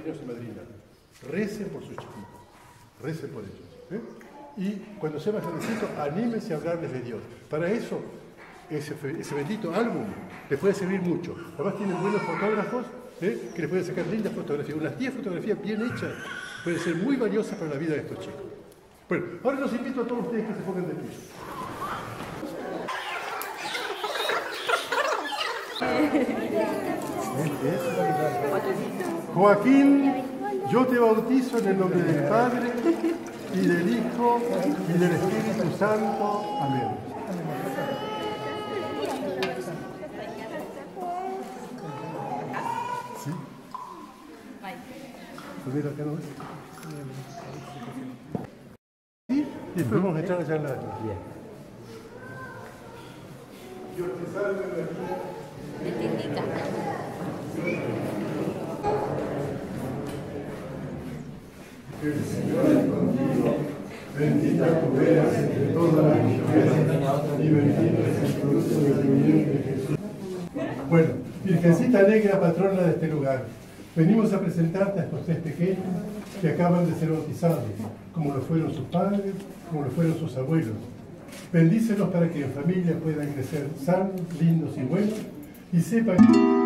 padrinos y madrinas. Recen por sus chiquitos, recen por ellos. Y cuando sean más grandecitos, anímense a hablarles de Dios. Para eso, ese bendito álbum les puede servir mucho. Además tienen buenos fotógrafos que les pueden sacar lindas fotografías. Unas 10 fotografías bien hechas pueden ser muy valiosas para la vida de estos chicos. Bueno, ahora los invito a todos ustedes que se pongan de pie. Joaquín, yo te bautizo en el nombre del Padre, y del Hijo, y del Espíritu Santo. Amén. ¿Sí? ¿Primero acá no es? ¿Sí? Y después vamos a echar allá en la... Dios te salve María. Bendita. El Señor es contigo, bendita tú eres entre todas las mujeres, y bendito es el fruto de tu vientre, Jesús. Bueno, Virgencita Negra, patrona de este lugar, venimos a presentarte a estos 3 pequeños que acaban de ser bautizados, como lo fueron sus padres, como lo fueron sus abuelos. Bendícelos para que en familia puedan crecer sanos, lindos y buenos, y sepan...